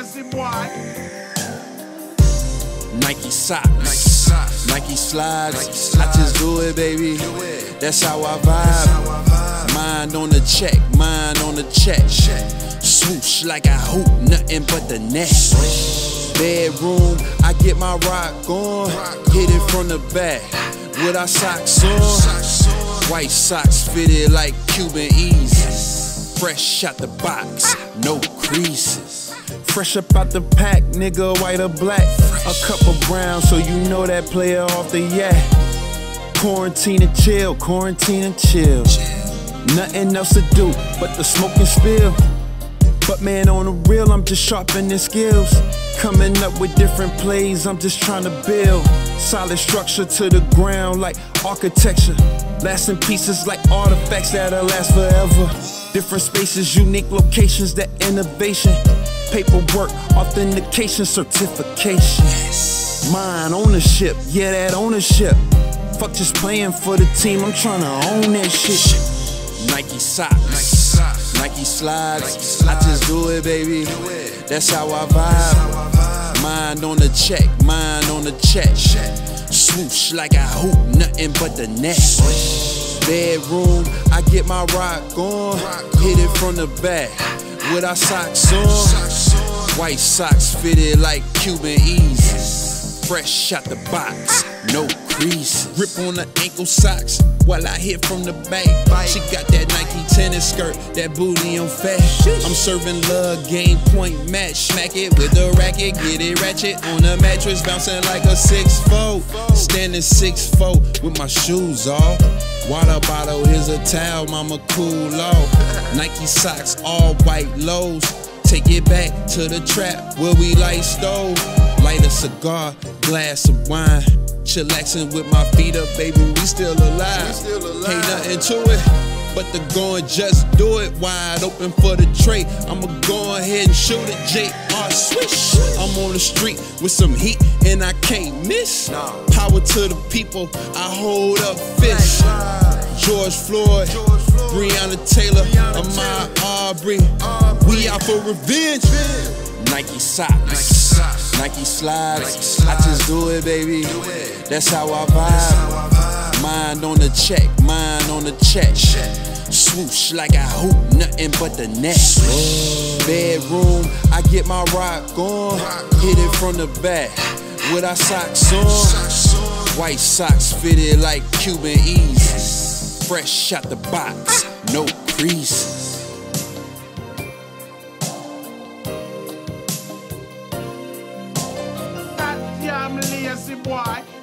lazy boy. Nike socks, Nike slides. I just do it, baby. That's how I vibe. Mind on the check, mind on the check. Swoosh like I hoop, nothing but the net. Bedroom, I get my rock on. Hit it from the back with our socks on. White socks fitted like Cuban Easy. Fresh out the box, no creases. Fresh up out the pack, nigga, white or black. A cup of brown, so you know that player off the yak. Quarantine and chill, quarantine and chill. Nothing else to do but the smoke and spill. But man, on the real, I'm just sharpening skills. Coming up with different plays, I'm just trying to build. Solid structure to the ground like architecture. Lasting pieces like artifacts that'll last forever. Different spaces, unique locations, that innovation. Paperwork, authentication, certification. Mine, ownership, yeah, that ownership. Fuck just playing for the team, I'm trying to own that shit. Nike socks, Nike slides. I just do it, baby. That's how I vibe. Mind on the check, mind on the check. Swoosh like I hoop, nothing but the net. Bedroom, I get my rock on. Hit it from the back with our socks on. White socks fitted like Cuban Easy. Fresh out the box, no creases. Rip on the ankle socks while I hit from the back. She got that Nike tennis skirt, that booty on fat. I'm serving love, game point match. Smack it with the racket, get it ratchet. On the mattress, bouncing like a 6'4". Standing 6'4" with my shoes off. Water bottle, here's a towel, mama cool off. Nike socks, all white lows. Take it back to the trap where we light stove. Light a cigar, glass of wine. Chillaxing with my feet up, baby, we still alive. Ain't nothing to it, but the going, just do it. Wide open for the tray. I'ma go ahead and shoot it, JR swish. I'm on the street with some heat and I can't miss. Power to the people, I hold up fists. George Floyd, Breonna Taylor, Ahmaud Arbery. We out for revenge. Nike socks, Nike slides. I just do it, baby. That's how I vibe. Mind on the check, mind on the check. Swoosh like I hoop, nothing but the net. Bedroom, I get my rock on. Hit it from the back with our socks on. White socks fitted like Cuban Easy. Fresh out the box, no creases. I'm lazy boy.